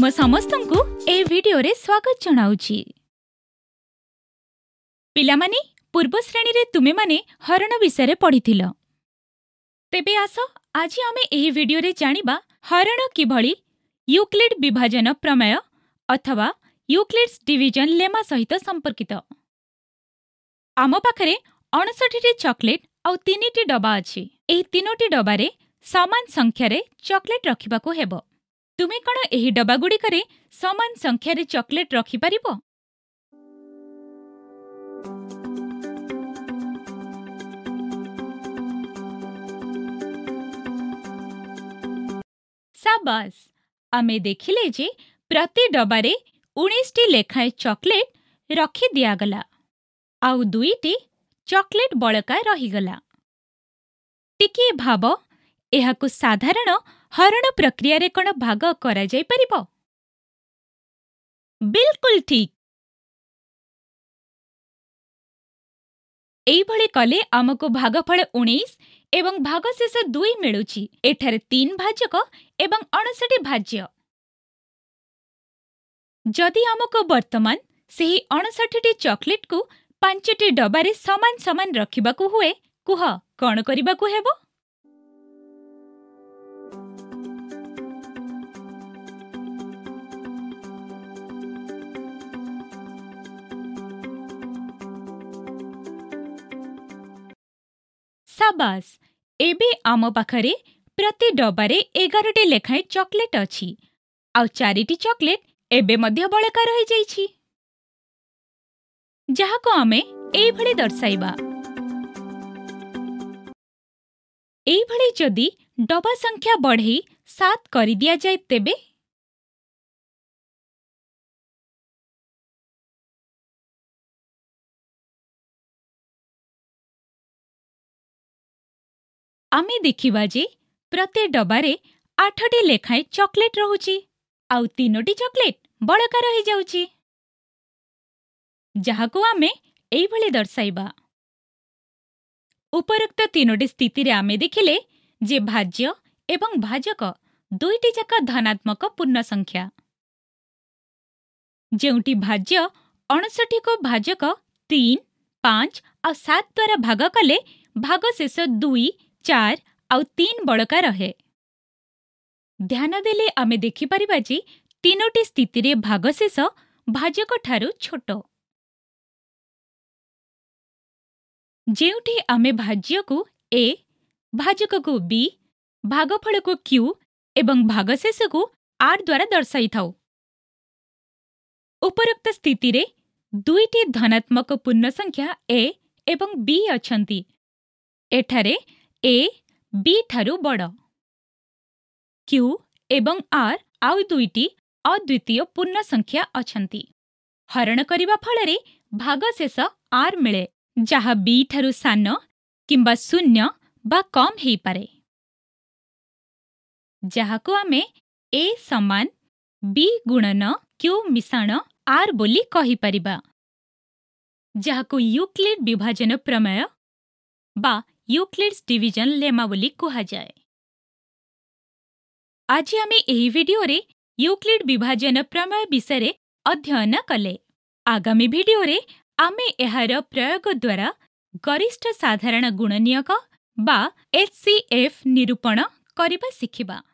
तुम समस्तंकु ए वीडियो रे स्वागत जनाउछि। पिलामाने पूर्व श्रेणी रे तुमे माने हरण विषय पढ़िथिल। तेबे आस आज आमे एही वीडियो रे जानिबा हरण किभଳି यूक्लिड विभाजन प्रमेय अथवा यूक्लिड्स डिविजन लेमा सहित संपर्कित। आम पाखरे 59 टी चॉकलेट और 3 टी डबा अछि। एही 3टी डबा रे समान संख्या रे चॉकलेट रखिबाकू हेबो। तुमे कण एही डबा गुडी करे समान संख्या रे चॉकलेट रखि परिबो? शाबाश, आमे देखिले जे प्रति डबा रे 19 टी लेखाए चॉकलेट रखि दिया गला आउ 2 टी चॉकलेट बळका रही गला। टिके भाव एहाकु साधारण हरण प्रक्रिया रे कोन भाग करा जाय परिबो? बिल्कुल ठीक। एई भळे कले हमको भागफल 19 एवं भागशेष 2 मिलुछि। एठारे 3 भाजक एवं 59 भाज्य। जदि हमको वर्तमान सेही 59 टी चॉकलेट को 5 टी डबा रे समान समान रखिबाकू हुए, कुह कोन करिबाकू हेबो? शाबाश, एबे आम पाखरे प्रति डबा रे 11 टी लेखाए चॉकलेट अछि आउ 4 टी चॉकलेट एबे मध्य बळका रहि जाइछि, जाहाको आमे एई भଳି दर्शाइबा। एई भଳି जदि डबा संख्या बढ़ई 7 करि दिया जाय तेबे आमे देखिबा जे प्रति डबा रे 8 टी लेखाए चॉकलेट रहुछि आउ 3 टी चॉकलेट बळका रहि जाउछि, जाहाको आमे एई भଳି दर्शाइबा। उपरोक्त 3टी स्थिति रे आमे देखिले जे भाज्य एवं भाजक 2टी जाक धनात्मक पूर्ण संख्या। जेउटी भाज्य 59 को भाजक 3, 5 और 7 द्वारा भाग कले भागशेष 2, 4 और 3 बळका रहे। ध्यान देले आमे देखि परिबा जे 3टी स्थिति रे भागशेष भाजक ठारू छोटो। जेउठी आमे भाज्य को ए, भाजक को बी, भागफल को क्यू एवं भागशेष को आर द्वारा दर्शाई थाउ। उपरोक्त स्थिति रे 2टी धनात्मक पूर्ण संख्या ए एवं बी अछंती। एठारे ए बी ठारू बड़। क्यू एवं आर आउ 2टी अद्वितीय पूर्ण संख्या अछंती। हरण करिबा फलरे भागशेष आर मिले, जहा बी ठारू सान किंबा शून्य बा कम हेई पारे, जहाको आमे ए समान बी गुणन क्यू मिसाण आर बोली कहि परिबा, जहाको यूक्लिड विभाजन प्रमेय बा यूक्लिड्स डिविजन लेमा बोली कहा जाए। आज आमे एही वीडियो रे यूक्लिड विभाजन प्रमेय विषय अध्ययन कले। आगामी वीडियो रे आमे एहार प्रयोग द्वारा गरिष्ठ साधारण गुणनीयक बा HCF निरूपण करिबा सिखिबा।